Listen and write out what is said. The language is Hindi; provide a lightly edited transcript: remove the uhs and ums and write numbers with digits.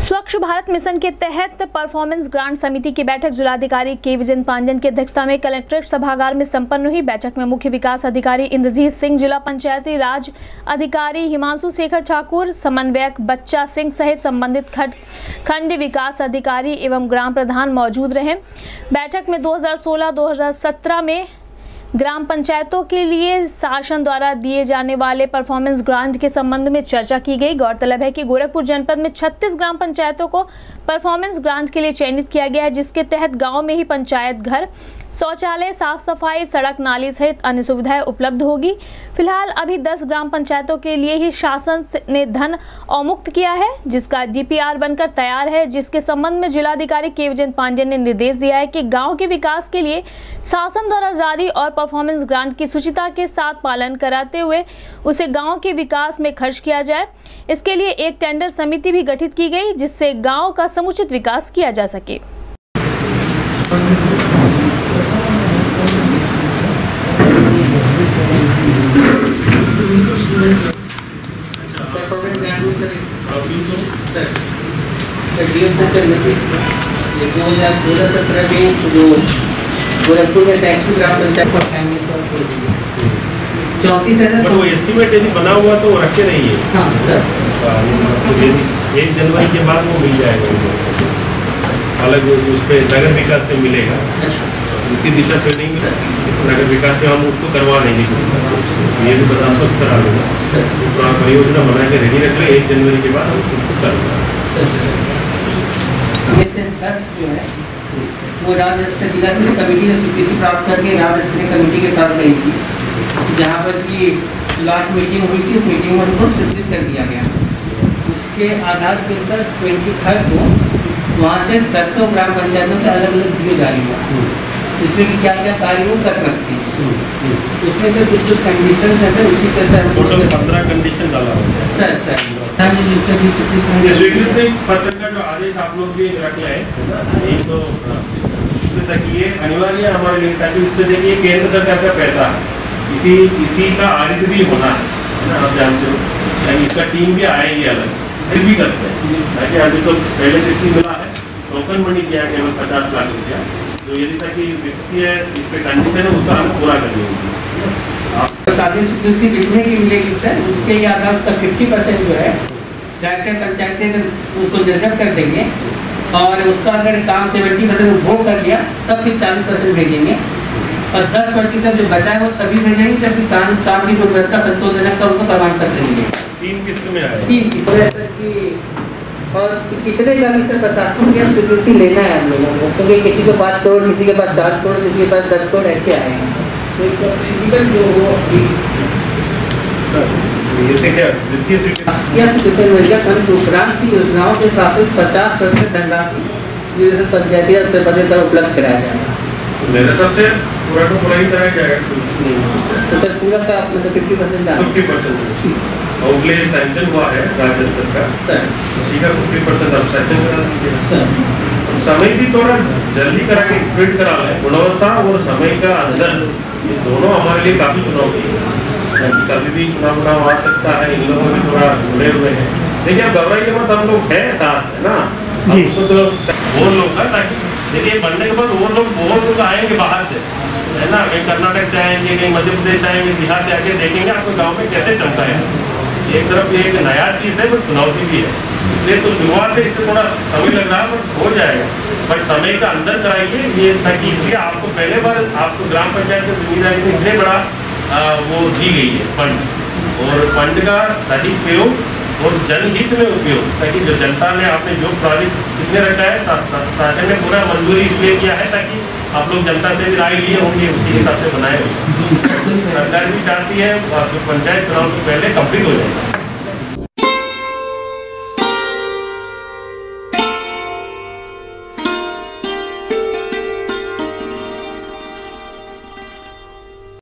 स्वच्छ भारत मिशन के तहत परफॉर्मेंस ग्रांट समिति की बैठक जिलाधिकारी के विजय पांडेन की अध्यक्षता में कलेक्ट्रेट सभागार में संपन्न हुई। बैठक में मुख्य विकास अधिकारी इंद्रजीत सिंह, जिला पंचायती राज अधिकारी हिमांशु शेखर ठाकुर, समन्वयक बच्चा सिंह सहित संबंधित खंड विकास अधिकारी एवं ग्राम प्रधान मौजूद रहे। बैठक में 2016-2017 में ग्राम पंचायतों के लिए शासन द्वारा दिए जाने वाले परफॉर्मेंस ग्रांट के संबंध में चर्चा की गई। गौरतलब है कि गोरखपुर जनपद में 36 ग्राम पंचायतों को परफॉर्मेंस ग्रांट के लिए चयनित किया गया है, जिसके तहत गांव में ही पंचायत घर, शौचालय, साफ सफाई, सड़क, नाली सहित अन्य सुविधाएं उपलब्ध होगी। फिलहाल अभी 10 ग्राम पंचायतों के लिए ही शासन ने धन अवमुक्त किया है, जिसका डीपीआर बनकर तैयार है, जिसके संबंध में जिलाधिकारी के विजय पांडेन ने निर्देश दिया है कि गांव के विकास के लिए शासन द्वारा जारी और परफॉर्मेंस ग्रांट की सूचिता के साथ पालन कराते हुए उसे गांव के विकास में खर्च किया जाए। इसके लिए एक टेंडर समिति भी गठित की गई, जिससे गांव का समुचित विकास किया जा सके। गोरखपुर में टैक्सी ग्राम पंचायत को 34 है। वो एस्टीमेट यदि बना हुआ तो वो रखे नहीं है। हाँ सर, 1 जनवरी के बाद वो मिल जाएगा, अलग उस पर नगर विकास से मिलेगा। उसी दिशा पे नहीं मिला नगर विकास में हम उसको करवा देंगे, ये भी बता स्वस्थ करा लूँगा। परियोजना बना के रेडी रख ले, 1 जनवरी के बाद हम उसको करवा। 10 जो है वो राज्य स्तरीय जिला स्तरीय कमेटी ने स्वीकृति प्राप्त करके राज्य स्तरीय कमेटी के पास गई थी, जहाँ पर की लास्ट मीटिंग हुई थी। उस मीटिंग में उसको स्वीकृत कर दिया गया। उसके आधार पर सर 23 को वहाँ से 10 ग्राम पंचायतों के अलग अलग जियो जारी हुआ, इसमें कि क्या क्या कार्य वो कर सकते हैं। उसमें से कुछ कंडीशन है सर, उसी पे सर टोटल 15 कंडीशन डाला हुआ है। सर स्वीकृति पत्र का जो आदेश आप लोग भी रख लें, एक तो तक ये अनिवार्य हमारे लिए, ताकि उससे देखिए केंद्र सरकार का पैसा इसी का आरित भी होना है ना, आप जानते हो। ताकि इसका टीम भी आएगी अलग, फिर भी करते हैं, ताकि अभी तो पहले कितनी मिला है, टोकन मनी किया केवल 50 लाख रुपया, तो यदि तक वित्तीय इस पे कंडीशन है उसका हम पूरा कर देंगे। साथी स्वीकृति जितने की मिलेगी सर, उसके आधार उसका 50% जो है डायरेक्टर पंचायतें उसको रिजर्व कर देंगे, और उसका अगर काम 70% वो कर लिया तब फिर 40% भेजेंगे, और 10% जो बचा है वो तभी भेजेंगे जब फिर काम की गुणवत्ता संतोषजनक का उनको प्रमाण पत्र देंगे। 3 किस्त में आए, 3 किस्त सर की। और कितने का भी सर प्रशासन की स्वीकृति लेना है हम लोगों को, क्योंकि किसी के पास 5 करोड़, किसी के पास 4 करोड़, किसी के पास 10 करोड़ ऐसे आए हैं। तो फिजिकल जो वो उपरांत की योजनाओं के साथ 50% धनराशि पंचायती स्तर पर उपलब्ध कराया जाएगा। मेरे सबसे पूरा तो पूरा ही कराया जाएगा, तो सर पूरा का 50% 50% आउटले सैंक्शन हुआ है राज्य स्तर का सर, उसी का 50% आप सैंक्शन करा दीजिए सर। समय भी थोड़ा जल्दी करा के स्पीड करा लें, गुणवत्ता और समय का अंदर, ये दोनों हमारे लिए काफी चुनौती है। कभी भी चुनाव आ सकता है, इन लोगों भी थोड़ा जुड़े हुए हैं। देखिए अब घबराइए मत, हम लोग हैं साथ, है ना। उसको तो और लोग है, ताकि देखिए बनने के बाद और लोग बहुत लोग आएंगे बाहर से, है ना, कहीं कर्नाटक से आएंगे, कहीं मध्य प्रदेश आएंगे, बिहार से आके देखेंगे आपको गाँव में कैसे चलता है। एक तरफ ये एक नया चीज़ है, पर चुनौती भी है, इसलिए तो शुरुआत है, इससे थोड़ा समय लग रहा है, पर हो जाएगा। बट समय का अंदर कराइए ये, ताकि इसलिए आपको पहले बार आपको ग्राम पंचायत में जिम्मेदारी में इतने बड़ा वो दी गई है फंड, और फंड का सही उपयोग और जनहित में उपयोग, ताकि जो जनता ने आपने जो प्रोजेक्ट कितने रखा है, शासन ने पूरा मंजूरी इसलिए किया है ताकि आप लोग जनता से भी राय लिए होंगे, उसी हिसाब से बनाए होंगे। सरकार भी चाहती है पंचायत चुनाव से पहले कंप्लीट हो जाए।